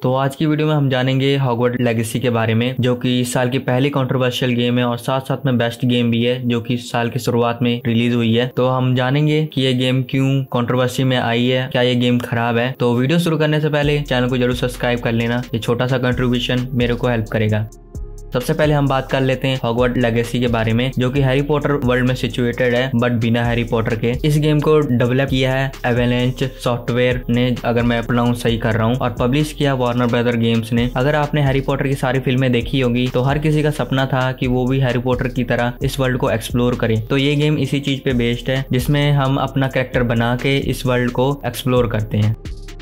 तो आज की वीडियो में हम जानेंगे हॉगवर्ट्स लेगेसी के बारे में, जो कि इस साल की पहली कंट्रोवर्शियल गेम है और साथ साथ में बेस्ट गेम भी है, जो कि इस साल की शुरुआत में रिलीज हुई है। तो हम जानेंगे कि ये गेम क्यों कंट्रोवर्सी में आई है, क्या ये गेम खराब है। तो वीडियो शुरू करने से पहले चैनल को जरूर सब्सक्राइब कर लेना, ये छोटा सा कंट्रीब्यूशन मेरे को हेल्प करेगा। सबसे पहले हम बात कर लेते हैं हॉगवर्ट्स लेगेसी के बारे में, जो कि हैरी पॉटर वर्ल्ड में सिचुएटेड है बट बिना हैरी पॉटर के। इस गेम को डेवलप किया है एवेलेंच सॉफ्टवेयर ने, अगर मैं प्रोनाउंस सही कर रहा हूँ, और पब्लिश किया वार्नर ब्रदर गेम्स ने। अगर आपने हैरी पॉटर की सारी फिल्में देखी होगी तो हर किसी का सपना था कि वो भी हैरी पॉटर की तरह इस वर्ल्ड को एक्सप्लोर करे। तो ये गेम इसी चीज पे बेस्ड है, जिसमें हम अपना कैरेक्टर बना के इस वर्ल्ड को एक्सप्लोर करते हैं।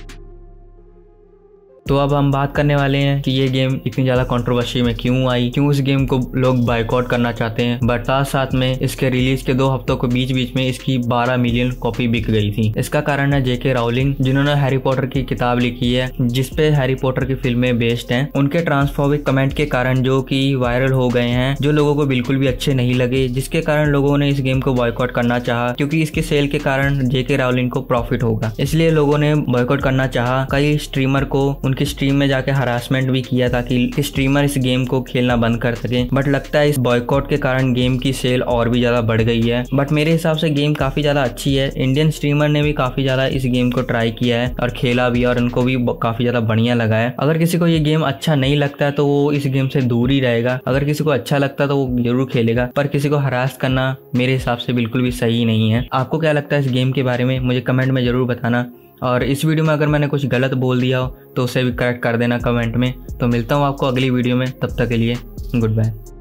तो अब हम बात करने वाले हैं कि ये गेम इतनी ज़्यादा कंट्रोवर्सी में क्यों आई, क्यों इस गेम को लोग बायकॉट करना चाहते हैं। बट साथ साथ में इसके रिलीज के 2 हफ्तों के बीच में इसकी 12 मिलियन कॉपी बिक गई थी। इसका कारण है जेके राउलिंग, जिन्होंने हैरी पॉटर की किताब लिखी है जिसपे हैरी पॉटर की फिल्में बेस्ड हैं। उनके ट्रांसफोबिक कमेंट के कारण जो कि वायरल हो गए हैं, जो लोगों को बिल्कुल भी अच्छे नहीं लगे, जिसके कारण लोगों ने इस गेम को बॉयकॉट करना चाहा, क्योंकि इसके सेल के कारण जेके राउलिंग को प्रॉफिट होगा, इसलिए लोगों ने बॉयकॉट करना चाहा। कई स्ट्रीमर को उनकी स्ट्रीम में जाके हरासमेंट भी किया था कि स्ट्रीमर इस गेम को खेलना बंद कर सके। बट लगता है इस बॉयकॉट के कारण गेम की सेल और भी ज्यादा बढ़ गई है। बट मेरे हिसाब से गेम काफी ज्यादा अच्छी है। इंडियन स्ट्रीमर ने भी काफी ज्यादा इस गेम को ट्राई किया है और खेला भी, और उनको भी काफी ज्यादा बढ़िया लगा है। अगर किसी को ये गेम अच्छा नहीं लगता है तो वो इस गेम से दूर ही रहेगा। अगर किसी को अच्छा लगता है तो वो जरूर खेलेगा, पर किसी को हरास करना मेरे हिसाब से बिल्कुल भी सही नहीं है। आपको क्या लगता है इस गेम के बारे में, मुझे कमेंट में जरूर बताना। और इस वीडियो में अगर मैंने कुछ गलत बोल दिया हो तो उसे भी करेक्ट कर देना कमेंट में। तो मिलता हूँ आपको अगली वीडियो में, तब तक के लिए गुड बाय।